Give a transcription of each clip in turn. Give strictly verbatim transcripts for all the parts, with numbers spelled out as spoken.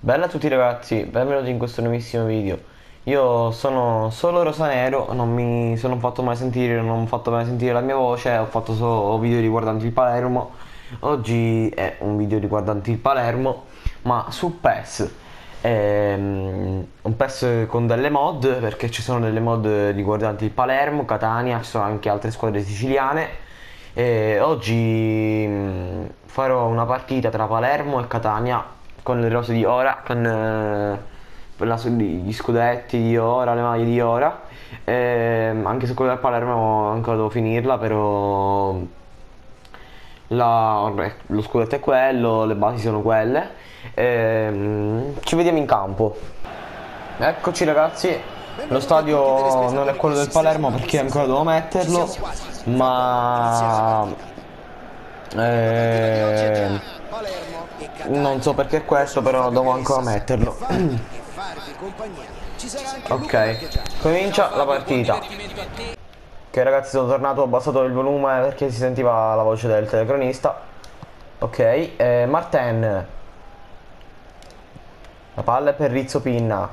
Bella a tutti ragazzi, benvenuti in questo nuovissimo video. Io sono solo Rosanero, non mi sono fatto mai sentire, non ho fatto mai sentire la mia voce, ho fatto solo video riguardanti il Palermo. Oggi è un video riguardante il Palermo, ma su PES. Ehm, un PES con delle mod, perché ci sono delle mod riguardanti il Palermo, Catania, ci sono anche altre squadre siciliane. E oggi mh, farò una partita tra Palermo e Catania con le rose di ora, con eh, per la- gli scudetti di ora, le maglie di ora. Ehm, anche se quella del Palermo ancora devo finirla, però la- vabbè, lo scudetto è quello, le basi sono quelle. Ehm, ci vediamo in campo. Eccoci ragazzi, lo stadio non è quello del Palermo perché ancora devo metterlo, ma eh, non so perché è questo, però devo ancora metterlo. Ok, comincia la partita. Ok ragazzi, sono tornato, ho abbassato il volume perché si sentiva la voce del telecronista. Ok, eh, Marten. La palla è per Rizzo Pinna.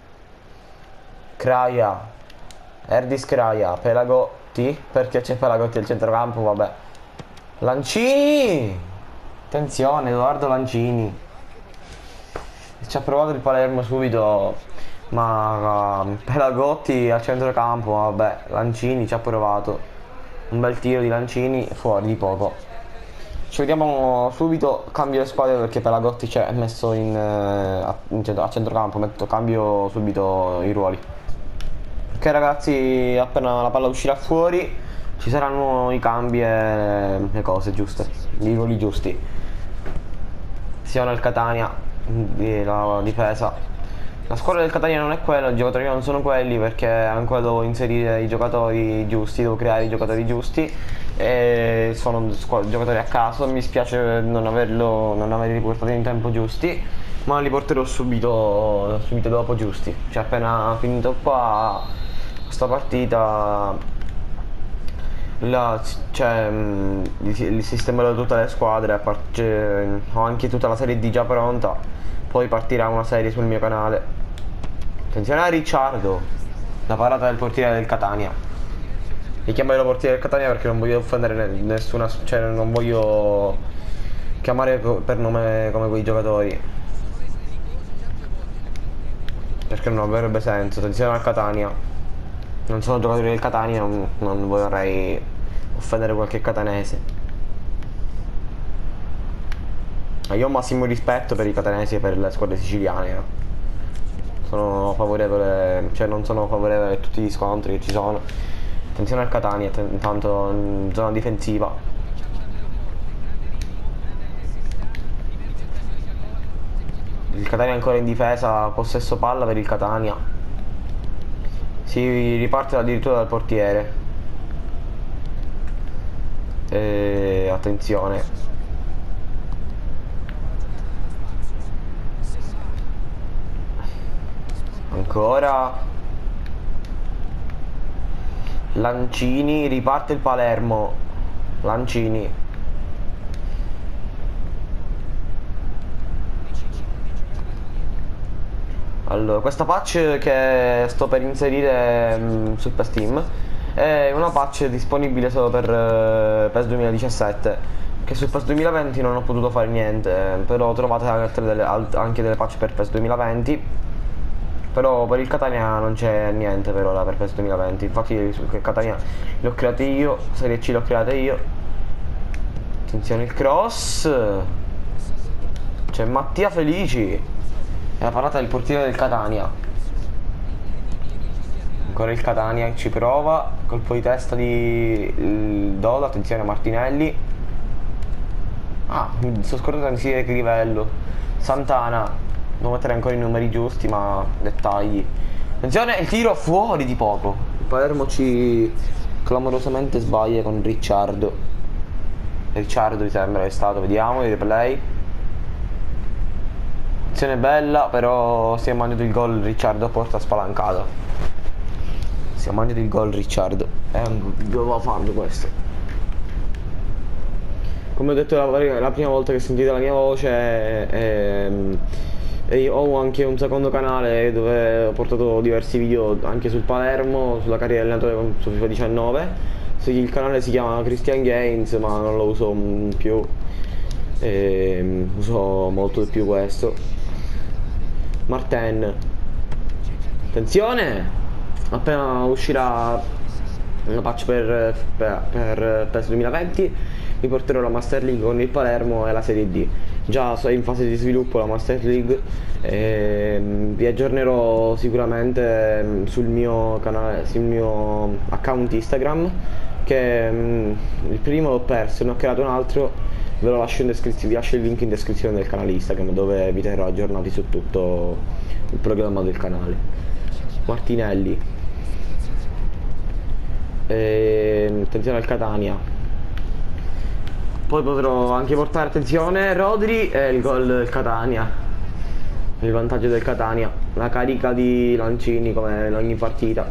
Kraja. Erdis Kraja. Pelagotti. Perché c'è Pelagotti al centrocampo? Vabbè. Lancini. Attenzione, Edoardo Lancini. Ci ha provato il Palermo subito. Ma uh, Pelagotti al centrocampo. Vabbè. Lancini ci ha provato. Un bel tiro di Lancini. Fuori di poco. Ci vediamo subito, cambio le squadre perché Pelagotti c'è messo in, eh, a, in centro, a centrocampo, metto, cambio subito i ruoli. Ok ragazzi, appena la palla uscirà fuori ci saranno i cambi e le cose giuste, i ruoli giusti. Sia nel Catania, la difesa. La squadra del Catania non è quella, i giocatori non sono quelli perché ancora devo inserire i giocatori giusti, devo creare i giocatori giusti e sono giocatori a caso, mi spiace non averlo, non averli riportati in tempo giusti, ma li porterò subito, subito dopo giusti. Cioè appena finito qua questa partita la, cioè, mh, il, il sistema di tutte le squadre, a par- cioè, ho anche tutta la serie D già pronta, poi partirà una serie sul mio canale. Attenzione a Ricciardo, la parata del portiere del Catania. Mi chiamerò portiere del Catania perché non voglio offendere nessuna, cioè non voglio chiamare per nome come quei giocatori, perché non avrebbe senso. Attenzione al Catania, non sono giocatori del Catania, non, non vorrei offendere qualche catanese. Ma io ho massimo rispetto per i catanesi e per le squadre siciliane, eh. Sono favorevole, cioè non sono favorevole a tutti gli scontri che ci sono. Attenzione al Catania, intanto in zona difensiva. Il Catania è ancora in difesa, possesso palla per il Catania. Si riparte addirittura dal portiere. E attenzione. Ancora Lancini, riparte il Palermo. Lancini. Allora, questa patch che sto per inserire mh, su PES Team è una patch disponibile solo per uh, PES duemiladiciassette, che su PES duemilaventi non ho potuto fare niente, però trovate altre delle, anche delle patch per PES duemilaventi. Però per il Catania non c'è niente per ora per PES duemilaventi. Infatti il Catania l'ho creato io, Serie C l'ho creata io. Attenzione il cross. C'è Mattia Felici. È la parata del portiere del Catania. Ancora il Catania ci prova. Colpo di testa di Dodo. Attenzione Martinelli. Ah, mi sono scordato di inserire che livello. Santana. Devo mettere ancora i numeri giusti, ma dettagli. Attenzione, il tiro fuori di poco. Il Palermo ci clamorosamente sbaglia con Ricciardo. Ricciardo mi sembra è stato, vediamo il replay. Azione bella, però si è mangiato il gol Ricciardo a porta spalancata. Si è mangiato il gol Ricciardo. E doveva farlo questo. Come ho detto la, la prima volta che sentite la mia voce, è, è, E io ho anche un secondo canale dove ho portato diversi video anche sul Palermo, sulla carriera di allenatore su FIFA diciannove. Sì, il canale si chiama Christian Games, ma non lo uso mm, più. E, uso molto di più questo. Martin. Attenzione! Appena uscirà una patch per, per, per PES duemilaventi vi porterò la Master League con il Palermo e la Serie D. Già so- è in fase di sviluppo la Master League e vi aggiornerò sicuramente sul mio canale, sul mio account Instagram, che mh, il primo l'ho perso, ne ho creato un altro, ve lo lascio in descrizione, vi lascio il link in descrizione del canale Instagram dove vi terrò aggiornati su tutto il programma del canale. Martinelli. E, attenzione al Catania. Poi potrò anche portare, attenzione, Rodri e il gol del Catania. Il vantaggio del Catania. La carica di Lancini come in ogni partita.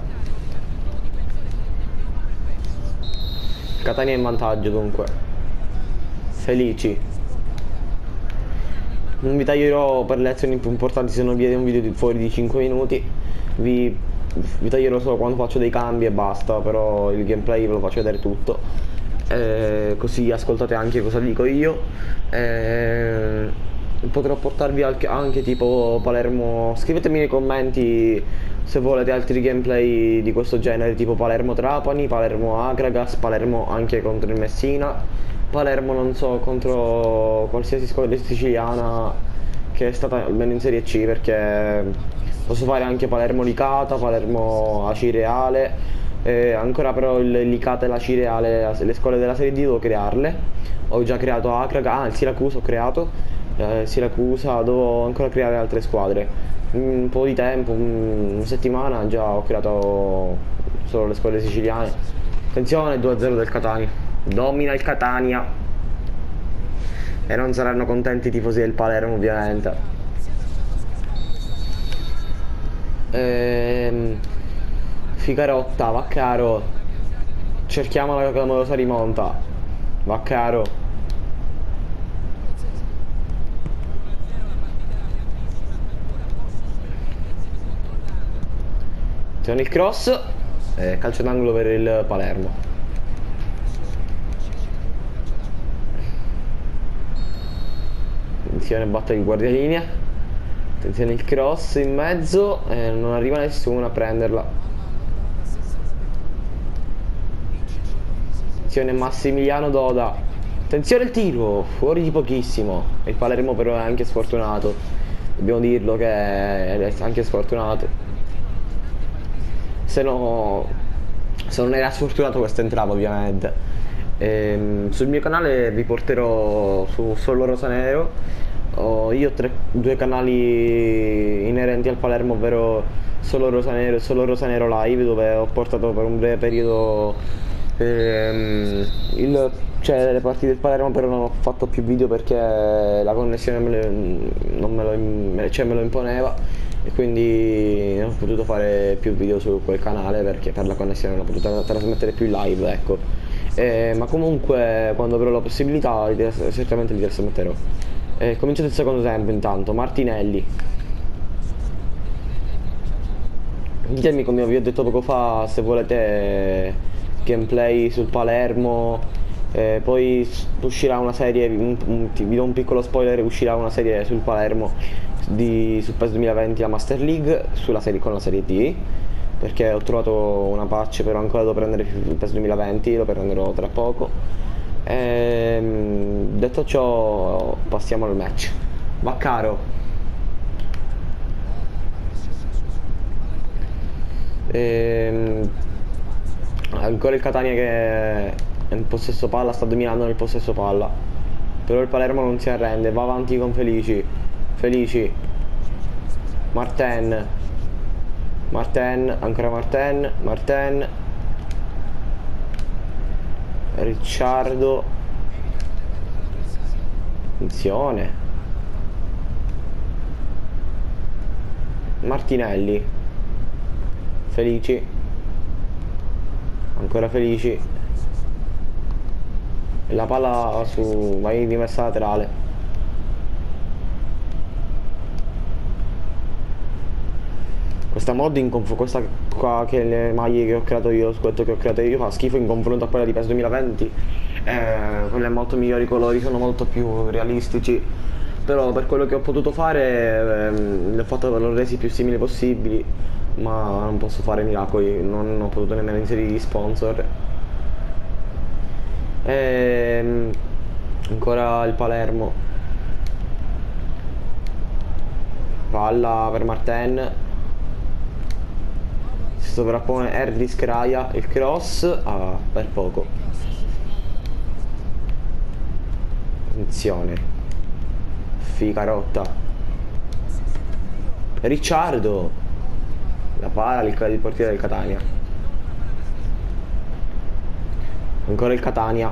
Catania in vantaggio dunque. Felici. Non vi taglierò per le azioni più importanti, se non vi è un video di fuori di cinque minuti. Vi, vi taglierò solo quando faccio dei cambi e basta, però il gameplay ve lo faccio vedere tutto. Eh, così ascoltate anche cosa dico io. Eh, potrò portarvi anche, anche tipo Palermo. Scrivetemi nei commenti se volete altri gameplay di questo genere, tipo Palermo Trapani, Palermo Akragas, Palermo anche contro il Messina, Palermo non so contro qualsiasi squadra siciliana che è stata almeno in Serie C, perché posso fare anche Palermo Licata, Palermo Acireale. Eh, ancora però il Licata e la Cireale, le scuole della Serie D devo crearle. Ho già creato Akraga, ah il Siracusa ho creato, eh, Siracusa devo ancora creare altre squadre. Un po' di tempo, un, una settimana già ho creato solo le squadre siciliane. Attenzione, due a zero del Catania, domina il Catania. E non saranno contenti i tifosi del Palermo ovviamente. Ehm... Figarotta, va caro. Cerchiamo la clamorosa rimonta. Va caro. Tiene il cross. Eh, calcio d'angolo per il Palermo. Attenzione, batte il guardialinea. Attenzione il cross in mezzo. Eh, non arriva nessuno a prenderla. Massimiliano Doda. Attenzione il tiro, fuori di pochissimo. Il Palermo però è anche sfortunato, dobbiamo dirlo che è anche sfortunato. Se no, se non era sfortunato questo entrava ovviamente. Ehm, sul mio canale vi porterò su Solo Rosanero. Ho io tre, due canali inerenti al Palermo, ovvero Solo Rosanero e Solo Rosanero Live, dove ho portato per un breve periodo Ehm, il, cioè le partite del Palermo, però non ho fatto più video perché la connessione me le, non me lo, me, cioè me lo imponeva, e quindi non ho potuto fare più video su quel canale perché per la connessione non ho potuto trasmettere più live, ecco. Eh, ma comunque quando avrò la possibilità certamente li trasmetterò. Eh, cominciate il secondo tempo intanto. Martinelli. Ditemi, come vi ho detto poco fa, se volete gameplay sul Palermo. Eh, poi uscirà una serie, un, un, vi do un piccolo spoiler, uscirà una serie sul Palermo di, su PES duemilaventi, la Master League, sulla serie, con la Serie D, perché ho trovato una patch, però ancora devo prendere il PES duemilaventi, lo prenderò tra poco. Ehm, detto ciò, passiamo al match. Va caro. Ehm, ancora il Catania che è in possesso palla, sta dominando nel possesso palla, però il Palermo non si arrende, va avanti con Felici. Felici, Martin, Martin, ancora Martin, Martin, Ricciardo, attenzione, Martinelli, Felici, ancora Felici, e la palla su, vai rimessa laterale. Questa mod in confronto, questa qua che le maglie che ho creato io, lo scudetto che ho creato io fa schifo in confronto a quella di PES duemilaventi. Eh, quelle molto migliori, i colori sono molto più realistici. Però per quello che ho potuto fare ehm, l'ho fatto, l'ho resi più simili possibili. Ma non posso fare miracoli, non ho potuto nemmeno inserire gli sponsor. Ehm, ancora il Palermo. Palla per Martin. Si sovrappone Erdis Kraja, il cross ah, per poco. Attenzione. Ficarotta. Ricciardo. La palla, il, il portiere del Catania. Ancora il Catania.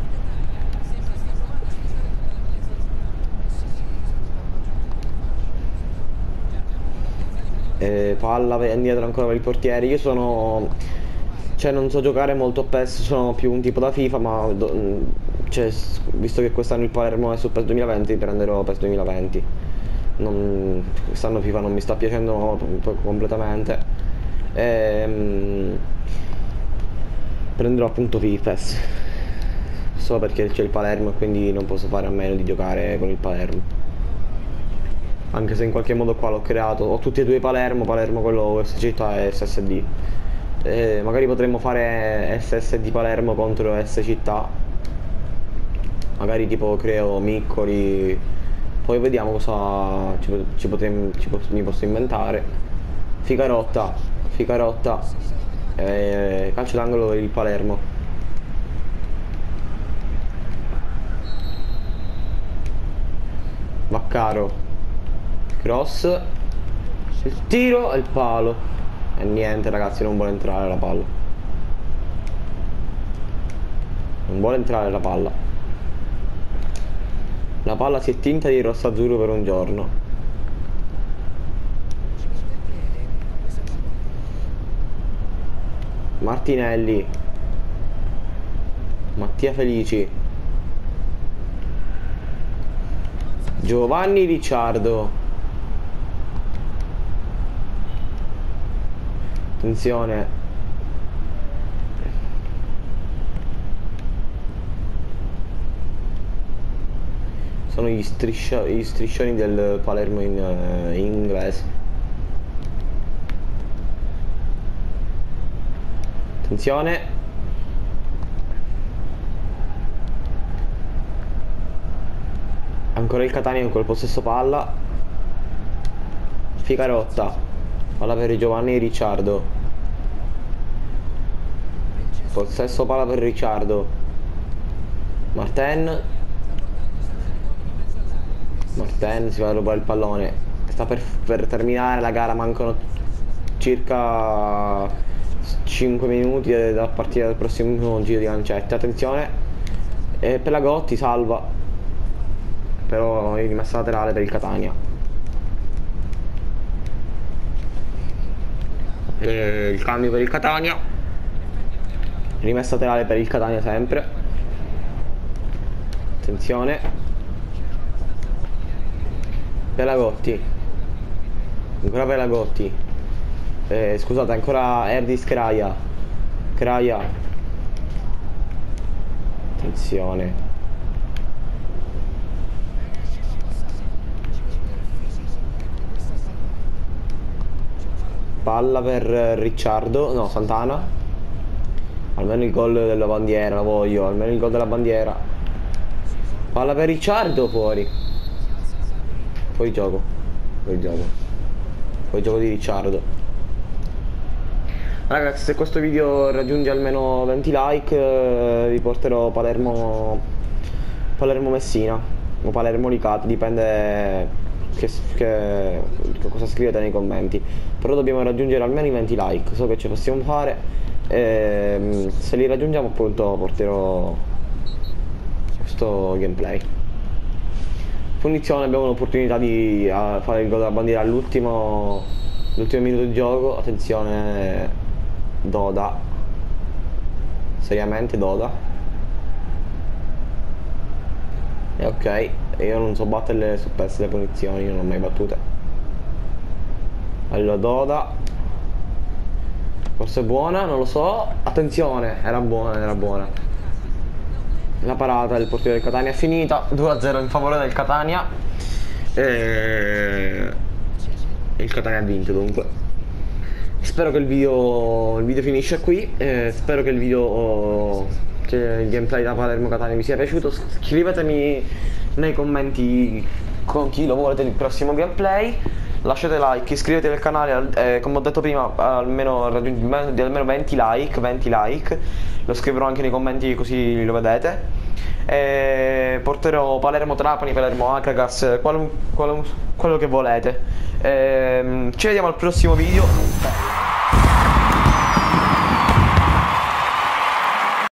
E palla indietro ancora per il portiere. Io sono... Cioè non so giocare molto a PES, sono più un tipo da FIFA, ma do, cioè, visto che quest'anno il Palermo è su PES duemilaventi, prenderò PES duemilaventi. Non, quest'anno FIFA non mi sta piacendo completamente. Ehm, prenderò appunto PES solo perché c'è il Palermo e quindi non posso fare a meno di giocare con il Palermo. Anche se in qualche modo qua l'ho creato. Ho tutti e due i Palermo, Palermo quello S Città e S S D. Eh, magari potremmo fare S S D Palermo contro S Città. Magari tipo creo Miccoli. Poi vediamo cosa ci, ci potremmo, ci, mi posso inventare. Ficarotta. Ficarotta. Eh, calcio d'angolo per il Palermo. Vaccaro. Cross. Il tiro e il palo. E niente ragazzi, non vuole entrare la palla. Non vuole entrare la palla. La palla si è tinta di rosso-azzurro per un giorno. Martinelli. Mattia Felici. Giovanni Ricciardo. Attenzione. Sono gli, striscio gli striscioni del Palermo in, uh, in inglese. Attenzione. Ancora il Catania con quel possesso palla. Ficarotta. Palla per Giovanni Ricciardo. Possesso palla per Ricciardo. Martin. Martin si va a rubare il pallone. Sta per, per terminare la gara, mancano circa cinque minuti da partire dal prossimo giro di lancette. Attenzione. E Pelagotti salva. Però è rimessa laterale per il Catania. E il cambio per il Catania. Rimessa laterale per il Catania sempre. Attenzione. Pelagotti. Ancora Pelagotti. Eh, scusate, ancora Erdis Kraja. Kraja. Attenzione. Palla per Ricciardo. No, Santana. Almeno il gol della bandiera, lo voglio. Almeno il gol della bandiera. Palla per Ricciardo, fuori. Poi gioco, poi gioco, poi gioco di Ricciardo. Ragazzi, se questo video raggiunge almeno venti like eh, vi porterò Palermo Palermo Messina o Palermo Licata, dipende che, che, che cosa scrivete nei commenti. Però dobbiamo raggiungere almeno i venti like, so che ci possiamo fare. E, se li raggiungiamo appunto porterò questo gameplay. Punizione, abbiamo l'opportunità di uh, fare il gol della bandiera all'ultimo l'ultimo minuto di gioco. Attenzione, Doda. Seriamente Doda. E ok, io non so battere su PES le punizioni, non ho mai battute. Allora Doda. Forse è buona, non lo so. Attenzione, era buona, era buona. La parata del portiere del Catania è finita. due a zero in favore del Catania. E... il Catania ha vinto dunque. Spero che il video, il video finisce qui. Eh, spero che il video, che il gameplay da Palermo Catania vi sia piaciuto. Scrivetemi nei commenti con chi lo volete il prossimo gameplay. Lasciate like, iscrivetevi al canale, eh, come ho detto prima, almeno al raggiungimento di almeno venti like, venti like. Lo scriverò anche nei commenti così lo vedete. E porterò Palermo Trapani, Palermo Akragas, qualun, qualun, quello che volete. E, ci vediamo al prossimo video.